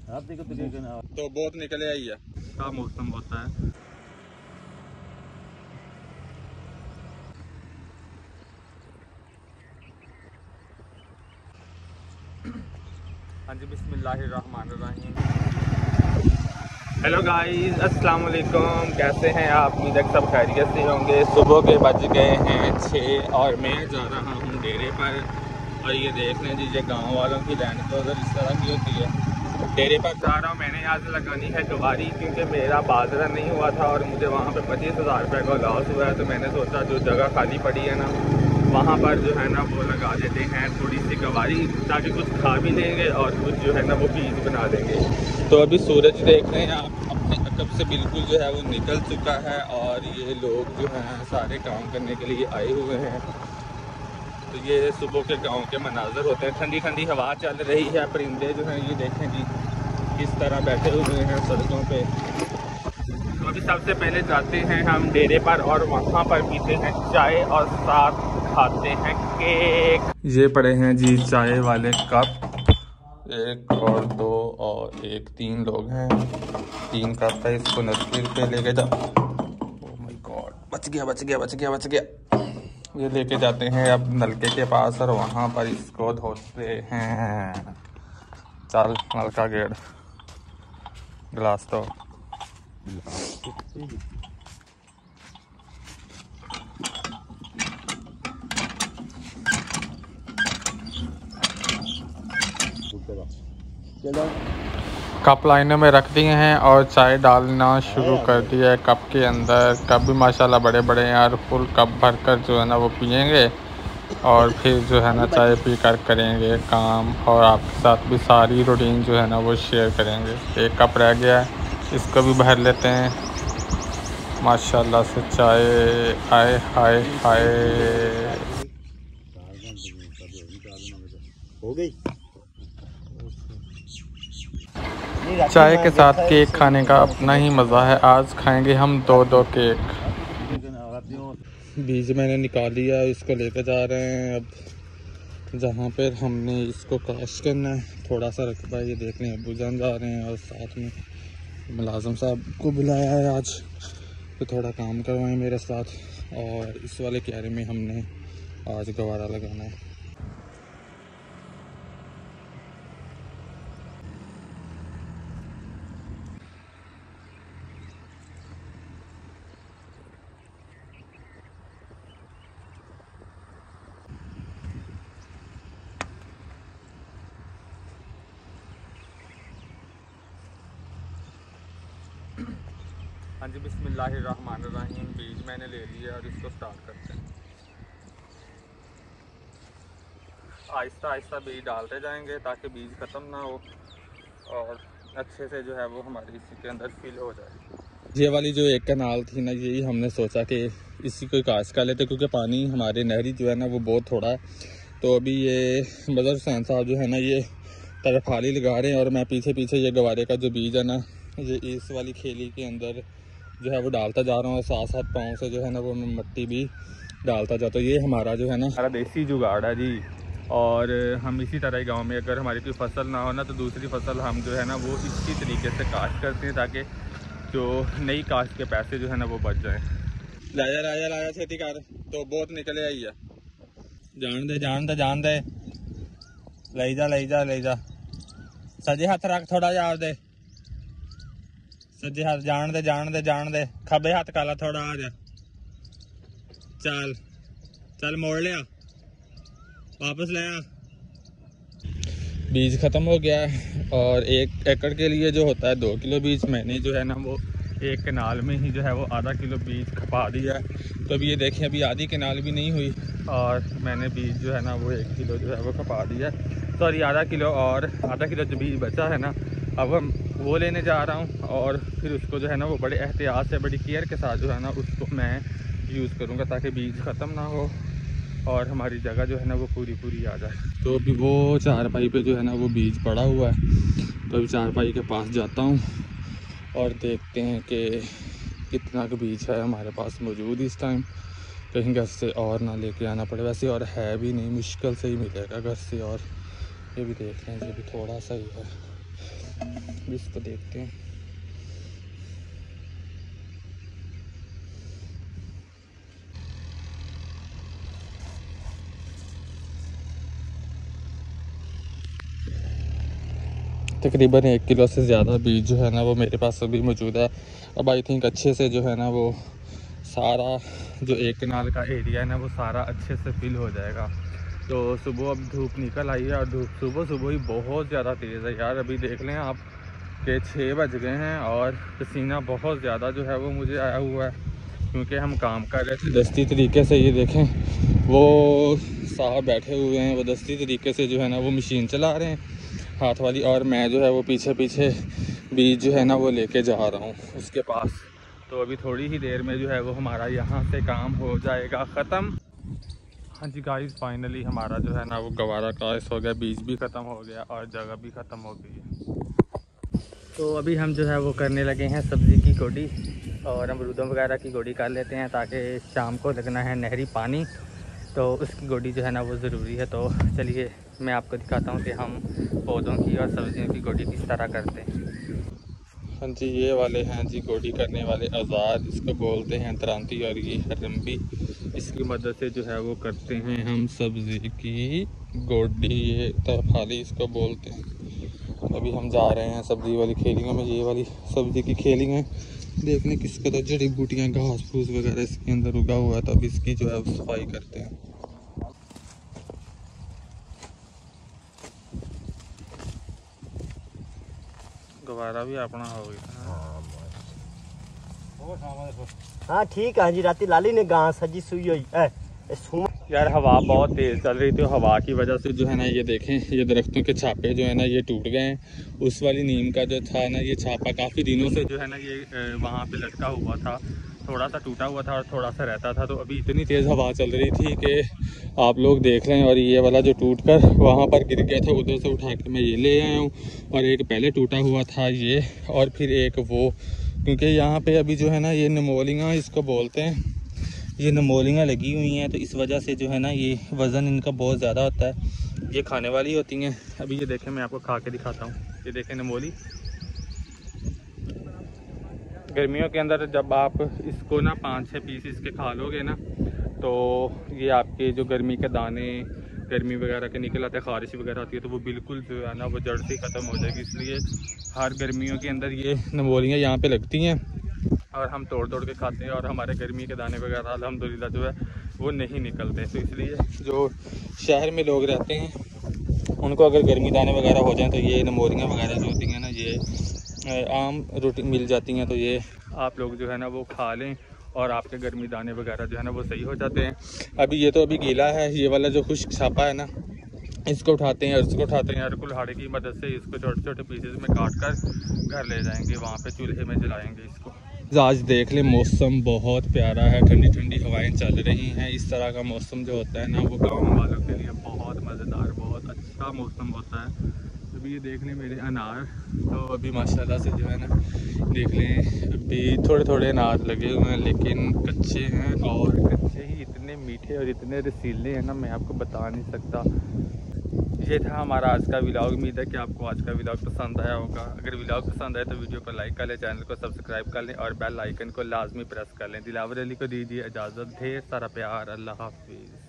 तो बहुत निकले आई है, क्या मौसम होता है। हाँ जी, बिस्मिल्लाहिर्रहमानिर्रहीम। हेलो गाइस, अस्सलाम वालेकुम। कैसे हैं आप? उम्मीद है सब खैरियत से होंगे। सुबह के बज गए हैं 6 और मैं जा रहा हूँ डेरे पर। और ये देख लें जी, ये गाँव वालों की लैंड क्लोजर इस तरह की होती है। डेरे पर जा रहा हूँ, मैंने आज लगानी है गवारी, क्योंकि मेरा बाजरा नहीं हुआ था और मुझे वहाँ पे 25,000 रुपये का लॉस हुआ है। तो मैंने सोचा जो जगह खाली पड़ी है ना, वहाँ पर जो है ना वो लगा देते हैं थोड़ी सी गवारी, ताकि कुछ खा भी लेंगे और कुछ जो है ना वो बीज बना देंगे। तो अभी सूरज देख रहे हैं आप, अपने अकब से बिल्कुल जो है वो निकल चुका है और ये लोग जो हैं सारे काम करने के लिए आए हुए हैं। तो ये सुबह के गांव के मनाजर होते हैं। ठंडी ठंडी हवा चल रही है, परिंदे जो हैं ये देखें जी किस तरह बैठे हुए हैं सड़कों पे। तो अभी सबसे पहले जाते हैं हम डेरे पर और वहाँ पर पीते हैं चाय और साथ खाते हैं केक। ये पड़े हैं जी चाय वाले कप, 1 और 2 और 1, 3 लोग हैं। 3 कप है, इसको नस्ल पे लेके जाओ। ओह माय गॉड, बच गया बच गया बच गया बच गया। ये लेके जाते हैं अब नलके के पास और वहाँ पर इसको धोते हैं। चल नलका गेड़, गिलास तो कप लाइनों में रख दिए हैं और चाय डालना शुरू कर दिया है कप के अंदर। कप भी माशाल्लाह बड़े बड़े हैं और फुल कप भरकर जो है ना वो पियेंगे और फिर जो है ना चाय पी कर करेंगे काम, और आपके साथ भी सारी रूटीन जो है ना वो शेयर करेंगे। 1 कप रह गया है, इसको भी भर लेते हैं। माशाल्लाह से चाय, हाय हाय हाय। हो गई। चाय के साथ केक खाने का अपना ही मज़ा है। आज खाएंगे हम 2-2 केक। बीज मैंने निकाल लिया, इसको लेकर जा रहे हैं अब जहाँ पर हमने इसको काश करना है। थोड़ा सा रकबा ये देख लें, अबूजान जा रहे हैं और साथ में मुलाजिम साहब को बुलाया है आज, तो थोड़ा काम करवाएं मेरे साथ। और इस वाले क्यारे में हमने आज गवारा लगाना है। हाँ जी, बिस्मिल्लाहिर्रहमानिर्रहीम। बीज मैंने ले लिया और इसको स्टार्ट करते हैं। आहिस्ता आहिस्ता बीज डालते जाएंगे ताकि बीज ख़त्म ना हो और अच्छे से जो है वो हमारे इसी के अंदर फिल हो जाए। ये वाली जो एक कनाल थी ना, यही हमने सोचा कि इसी को काश कर लेते, क्योंकि पानी हमारे नहरी जो है ना वो बहुत थोड़ा है। तो अभी ये बदर हुसैन साहब जो है ना ये तरफाली लगा रहे हैं और मैं पीछे पीछे ये गवारे का जो बीज है ना ये इस वाली खेली के अंदर जो है वो डालता जा रहा हूँ। साथ साथ पाँव से जो है ना वो मिट्टी भी डालता जाता। तो ये हमारा जो है ना हमारा देसी जुगाड़ है जी। और हम इसी तरह गांव में अगर हमारी कोई फसल ना हो ना तो दूसरी फसल हम जो है ना वो इसी तरीके से काश्त करते हैं ताकि जो नई काश्त के पैसे जो है ना वो बच जाएँ। लाया खेती कर, तो बहुत निकले आई है। जान दे जान दे जान दे, ले जा ले जा ले जा। सजे हाथ रख, थोड़ा जा दे सजे हाथ, जान दे जान दे जान दे। खबे हाथ काला, थोड़ा आ जा। चल चल मोड़ लिया, वापस ले आ। बीज ख़त्म हो गया और 1 एकड़ के लिए जो होता है 2 किलो बीज, मैंने जो है ना वो 1 कनाल में ही जो है वो आधा किलो बीज खपा दिया है। तो अभी ये देखें, अभी आधी कनाल भी नहीं हुई और मैंने बीज जो है ना वो 1 किलो जो है वो खपा दिया है। सॉरी, आधा किलो, और आधा किलो जो बीज बचा है ना अब हम वो लेने जा रहा हूँ और फिर उसको जो है ना वो बड़े एहतियात से बड़ी केयर के साथ जो है ना उसको मैं यूज़ करूँगा ताकि बीज ख़त्म ना हो और हमारी जगह जो है ना वो पूरी आ जाए। तो अभी वो चारपाई पे जो है ना वो बीज पड़ा हुआ है, तो अभी चारपाई के पास जाता हूँ और देखते हैं कि कितना का बीज है हमारे पास मौजूद इस टाइम। कहीं घर से और ना लेके आना पड़े, वैसे और है भी नहीं, मुश्किल से ही मिलेगा घर से। और ये भी देख लें, ये भी थोड़ा सा ही है। इसको देखते हैं। तकरीबन 1 किलो से ज़्यादा बीज जो है ना वो मेरे पास अभी मौजूद है। अब आई थिंक अच्छे से जो है ना वो सारा जो 1 कनाल का एरिया है ना वो सारा अच्छे से फिल हो जाएगा। तो सुबह अब धूप निकल आई है और धूप सुबह ही बहुत ज़्यादा तेज़ है यार। अभी देख लें आप कि 6 बज गए हैं और पसीना बहुत ज़्यादा जो है वो मुझे आया हुआ है, क्योंकि हम काम कर रहे थे दस्ती तरीके से। ये देखें वो साहब बैठे हुए हैं, वो दस्ती तरीके से जो है ना वो मशीन चला रहे हैं हाथ वाली, और मैं जो है वो पीछे पीछे बीज जो है ना वो लेके जा रहा हूँ उसके पास। तो अभी थोड़ी ही देर में जो है वो हमारा यहाँ से काम हो जाएगा ख़त्म। हाँ जी गाइस, फाइनली हमारा जो है ना वो गवारा क्रॉस हो गया, बीज भी ख़त्म हो गया और जगह भी ख़त्म हो गई है। तो अभी हम जो है वो करने लगे हैं सब्ज़ी की गोडी, और अमरूदों वगैरह की गोडी कर लेते हैं ताकि शाम को लगना है नहरी पानी, तो उसकी गोडी जो है ना वो ज़रूरी है। तो चलिए मैं आपको दिखाता हूँ कि हम पौधों की और सब्ज़ियों की गोडी किस तरह करते हैं। हाँ जी, ये वाले हैं जी गोडी करने वाले औजार, इसको बोलते हैं दरांती और ये रंबी। इसकी मदद से जो है वो करते हैं हम सब्ज़ी की गोडी, ये तरफाली इसको बोलते हैं। अभी हम जा रहे हैं सब्ज़ी वाली खेलियों में, ये वाली सब्ज़ी की खेली में देखने किस कदर जड़ी बूटियाँ घास फूस वगैरह इसके अंदर उगा हुआ है, तो अब इसकी जो है सफाई करते हैं। गवारा भी अपना हो गया। हाँ ठीक है जी, राती लाली ने घास सजी सुई हुई है यार। हवा बहुत तेज़ चल रही थी, हवा की वजह से जो है ना ये देखें ये दरख्तों के छापे जो है ना ये टूट गए हैं। उस वाली नीम का जो था ना ये छापा काफ़ी दिनों से जो है ना ये वहाँ पे लटका हुआ था, थोड़ा सा टूटा हुआ था और थोड़ा सा रहता था। तो अभी इतनी तेज़ हवा चल रही थी कि आप लोग देख रहे हैं, और ये वाला जो टूट कर वहाँ पर गिर गया था उधर से उठा के मैं ये ले आया हूँ, और एक पहले टूटा हुआ था ये, और फिर एक वो, क्योंकि यहाँ पे अभी जो है ना ये नमोलियाँ इसको बोलते हैं, ये नमोलियाँ लगी हुई हैं, तो इस वजह से जो है ना ये वज़न इनका बहुत ज़्यादा होता है। ये खाने वाली होती हैं। अभी ये देखें मैं आपको खा के दिखाता हूँ, ये देखें नमोली। गर्मियों के अंदर जब आप इसको ना 5-6 पीस इसके खा लोगे ना, तो ये आपके जो गर्मी के दाने गर्मी वगैरह के निकल आते हैं, ख़ारिश वगैरह आती है, तो वो बिल्कुल जो है ना वो जड़ से ख़त्म हो जाएगी। इसलिए हर गर्मियों के अंदर ये नमोलियाँ यहाँ पे लगती हैं और हम तोड़ तोड़ के खाते हैं, और हमारे गर्मी के दाने वगैरह अल्हम्दुलिल्लाह जो है वो नहीं निकलते। तो इसलिए जो शहर में लोग रहते हैं उनको अगर गर्मी दाने वगैरह हो जाएँ तो ये नमोलियाँ वगैरह जो होती हैं ना ये आम रोटी मिल जाती हैं, तो ये आप लोग जो है ना वो खा लें और आपके गर्मी दाने वगैरह जो है ना वो सही हो जाते हैं। अभी ये तो अभी गीला है, ये वाला जो खुश्क छापा है ना इसको उठाते हैं और इसको उठाते हैं और कुल्हाड़ी की मदद से इसको छोटे छोटे पीसेस में काट कर घर ले जाएंगे, वहाँ पे चूल्हे में जलाएंगे इसको। आज देख ले मौसम बहुत प्यारा है, ठंडी ठंडी हवाएं चल रही हैं। इस तरह का मौसम जो होता है ना वो गाँव वालों के लिए बहुत मज़ेदार बहुत अच्छा मौसम होता है। अभी ये देख लें मेरे अनार, तो अभी माशाल्लाह से जो है ना देख लें अभी थोड़े थोड़े अनार लगे हुए हैं, लेकिन कच्चे हैं, और कच्चे ही इतने मीठे और इतने रसीले हैं ना मैं आपको बता नहीं सकता। ये था हमारा आज का व्लॉग। उम्मीद है कि आपको आज का व्लॉग पसंद आया होगा। अगर व्लॉग पसंद आए तो वीडियो को लाइक कर लें, चैनल को सब्सक्राइब कर लें और बेल आइकन को लाजमी प्रेस कर लें। दिलावर अली को दीजिए इजाज़त, ढेर सारा प्यार, अल्लाह हाफिज़।